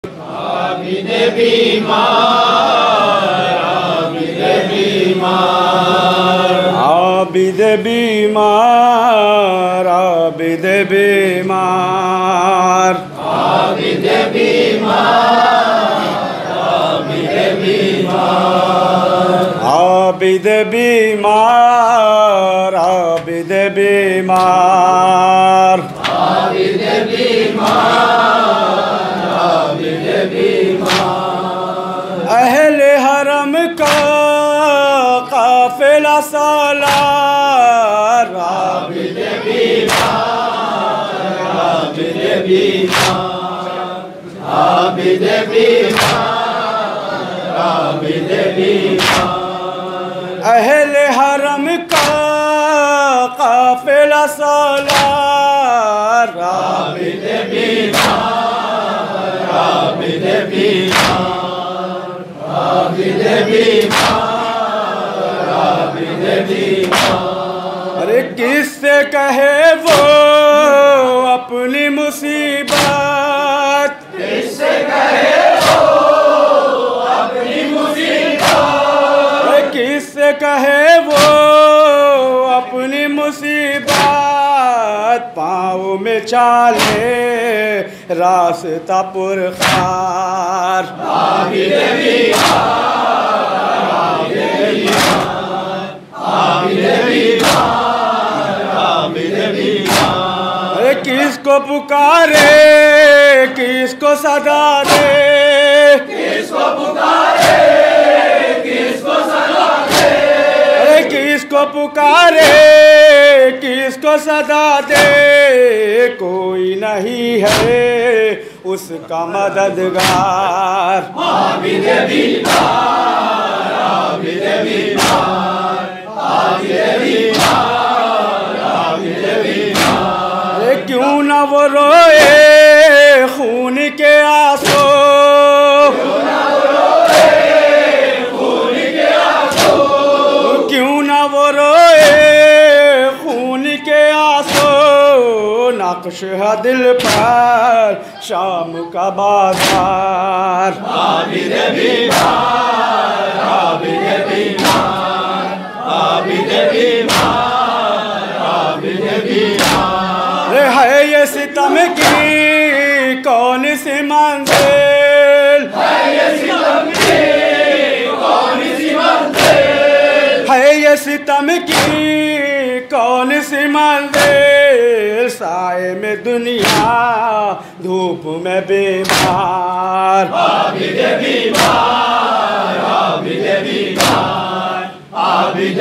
आबिद बीमार, आबिद बीमार, आबिद बीमार, आबिद बीमार, आबिद बीमार, आबिद बीमार, आबिद बीमार, आबिद बीमार, आबिद बीमार, आबिद बीमार, अहले हरम का काफिला सालार, आबिद बीमार, आबिद बीमार, आबिद बीमार, आबिद बीमार, अहले हरम का काफिला सालार, आबिद बीमार, आबिद बीमार, आबिद बीमार, आबिद बीमार, अरे किससे कहे वो अपनी मुसीबत, किससे कहे वो अपनी मुसीबत, अरे किससे कहे वो अपनी मुसीबत, पाँव में चाले रास्ता पुरखार, आबिद बीमार, आबिद बीमार, आबिद बीमार, आबिद बीमार, अरे किसको पुकारे किसको सदा दे, किसको पुकारे किसको सदा दे, अरे किसको पुकारे किसको सदा दे, कोई नहीं है उसका मददगार, आबिद बीमार, आबिद बीमार, आबिद बीमार, आबिद बीमार, अरे क्यों न वो रोए खून के आंसू, क्यों न वो रोए खून के आंसू, क्यों न वो रोए खून के आंसू, नक्श है दिल पर शाम का बाजार, आबिद बीमार, आबिद बीमार, आबिद बीमार, आबिद बीमार, अरे है ये सितम की कौन सी मंजिल, है ये सितम की कौन सी मंजिल, है ये सितम की कौन सी मंजिल, साए में दुनिया धूप में बीमार, आबिद बीमार, आबिद बीमार, आबिद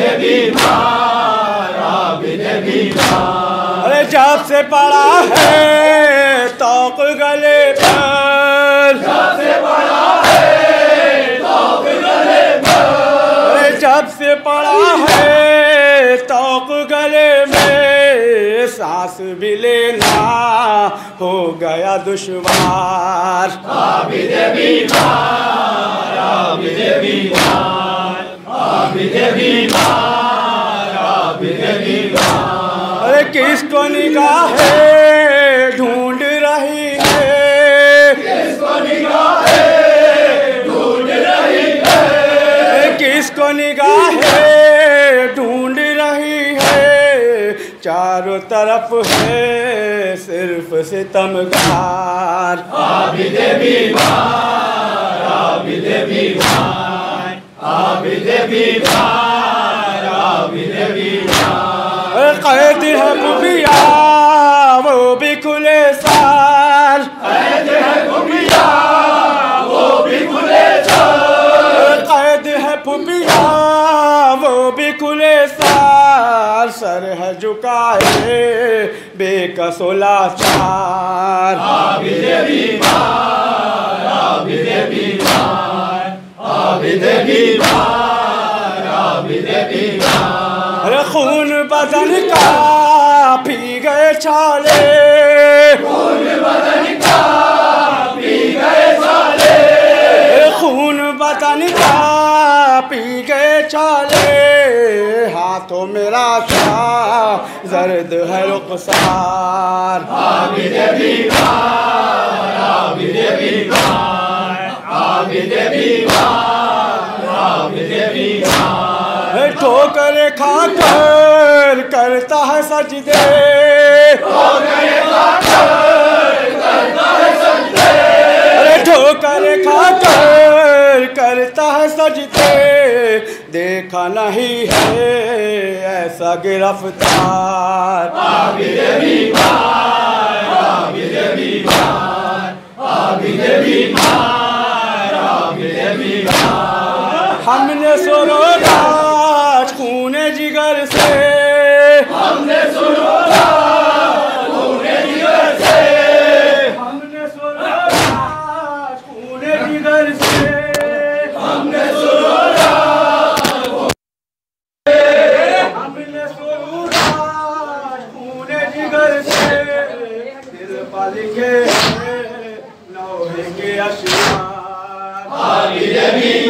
बीमार, आबिद बीमार, अरे जब से पड़ा है तौक गले पर, जब से पड़ा है तौक गले पर, अरे जब से पड़ा है तौक गले में, सांस भी लेना हो गया दुश्वार, आबिद बीमार, आबिद बीमार, आबिद बीमार, आबिद बीमार, अरे किसको निगाहें ढूंढ रही है, किसको निगाहें ढूंढ रही है, अरे किसको निगाहें ढूंढ रही है, चारों तरफ है सिर्फ सितमगार, आबिद बीमार, आबिद बीमार, आबिद बीमार, आबिद बीमार, कैद है खुफिया वो भी खुले सार, कैद है खुफिया वो भी खुले सार, कैद है खुफिया वो भी खुले सार, सर है झुकाए बेकसो लाचार, आबिद बीमार, आबिद बीमार, आबिद बीमार, आबिद बीमार, अरे खून बदन का पी गए छाले, खून बदन का पी गए साले, खून बदन का पी गए छाले, हाथों में राशा जर्द है रुखसार, आबिद बीमार, ठोकर खाकर करता है सजदे, अरे ठोकर खाकर करता है सजदे, देखा नहीं है ऐसा गिरफ्तार। हमने सुनो राज खूने जिगर से, हमने सुनो राज खूने जिगर से, हमने सुनो राज खूने जिगर से, हमने सुनो राज, हमने सुनो राज खूने जिगर से, दिल पर लिखे लौहे के अशरार।